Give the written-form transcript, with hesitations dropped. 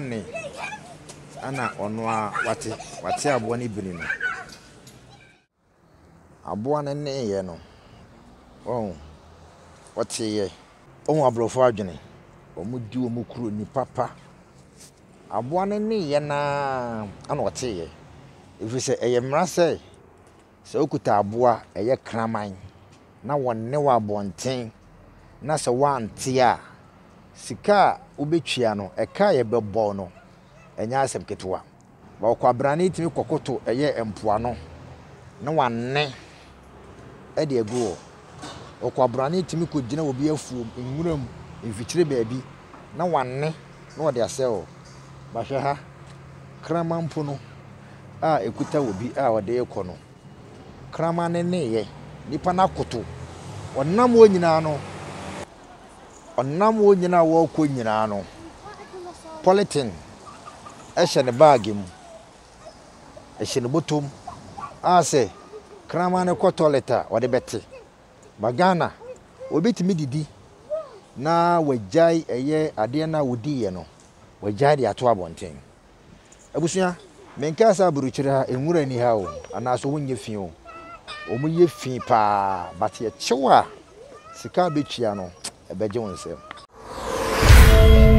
ne ana ono a wate abo ne bini no abo ne ye no wate ye abrofo adwene omudi omukuru ni papa abo ne ye na ana wate ye efise eye mra se okuta abo a eye kraman na wonne wa bonten na se wante a sika ubetwia no eka ye bebo no enya asem ketewa ba okwabrane timi kokoto eye empoano na wanne e de egu okwabrane timi kogina obi afuom enwuram enfikyire baabi na wanne na wode aseo ba hwe ha kramampo no a ekuta obi a wode ekono kramane ne ye nipa na koto onam wo nyina no wo ko nyina no politin ehye ne bag mu ehye ne botom ase kramane ko toileta wode bete bagana obetimi didi na wajai eye ade na wodi ye no wajai de ato abonten abusua menka sa burukyira enwura ni ha o anaso wonye fi o omuye fi pa batie chewa sika betwia no ebeje wonsem